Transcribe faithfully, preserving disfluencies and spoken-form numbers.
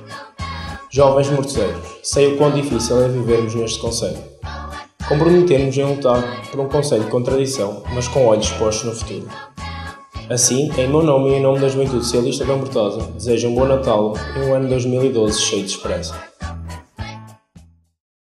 Jovens morcegos, sei o quão difícil é vivermos neste concelho. Comprometemos em lutar por um concelho de contradição, mas com olhos postos no futuro. Assim, em meu nome e em nome da Juventude Socialista de Ambrosio, desejo um bom Natal e um ano dois mil e doze cheio de esperança.